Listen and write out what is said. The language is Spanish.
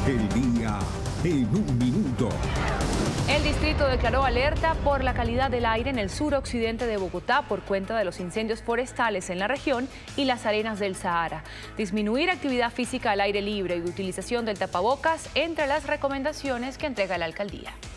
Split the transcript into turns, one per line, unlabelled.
El día en un minuto.
El distrito declaró alerta por la calidad del aire en el suroccidente de Bogotá por cuenta de los incendios forestales en la región y las arenas del Sahara. Disminuir actividad física al aire libre y utilización del tapabocas entre las recomendaciones que entrega la alcaldía.